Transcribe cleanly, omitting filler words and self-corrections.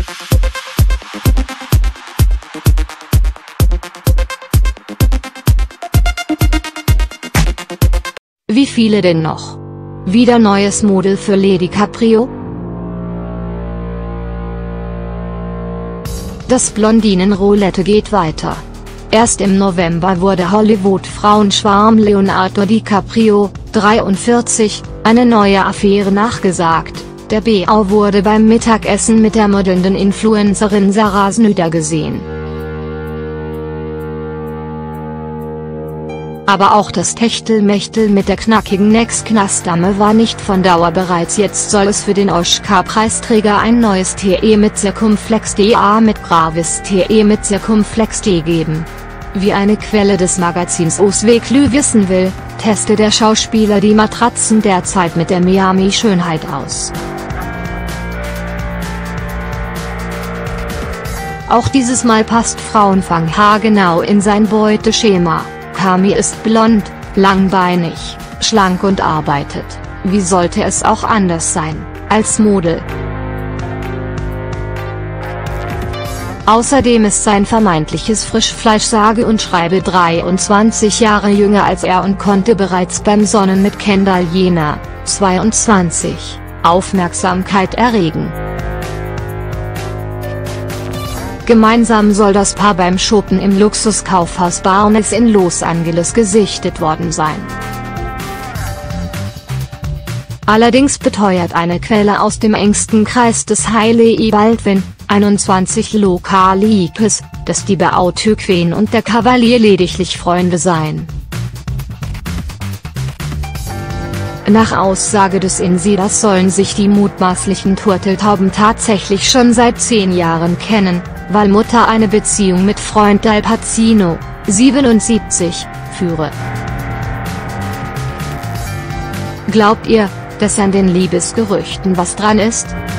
Wie viele denn noch? Wieder neues Model für Lady Caprio? Das Blondinen-Roulette geht weiter. Erst im November wurde Hollywood-Frauenschwarm Leonardo DiCaprio, 43, eine neue Affäre nachgesagt. Der BA wurde beim Mittagessen mit der modelnden Influencerin Sarah Snüder gesehen. Aber auch das Techtelmechtel mit der knackigen Ex-Knastdame war nicht von Dauer. Bereits jetzt soll es für den Oscar-Preisträger ein neues TE mit Circumflex DA mit Gravis TE mit Circumflex D geben. Wie eine Quelle des Magazins Osweklu wissen will, testet der Schauspieler die Matratzen derzeit mit der Miami Schönheit aus. Auch dieses Mal passt Frauenfang haargenau in sein Beuteschema. Cami ist blond, langbeinig, schlank und arbeitet, wie sollte es auch anders sein, als Model. Außerdem ist sein vermeintliches Frischfleisch sage und schreibe 23 Jahre jünger als er und konnte bereits beim Sonnen mit Kendall Jenner, 22, Aufmerksamkeit erregen. Gemeinsam soll das Paar beim Shoppen im Luxuskaufhaus Barnes in Los Angeles gesichtet worden sein. Allerdings beteuert eine Quelle aus dem engsten Kreis des Hailey Baldwin, 21 Lokalikes, dass die Beauty Queen und der Kavalier lediglich Freunde seien. Nach Aussage des Insiders sollen sich die mutmaßlichen Turteltauben tatsächlich schon seit 10 Jahren kennen, weil Mutter eine Beziehung mit Freund Al Pacino, 77, führe. Glaubt ihr, dass an den Liebesgerüchten was dran ist?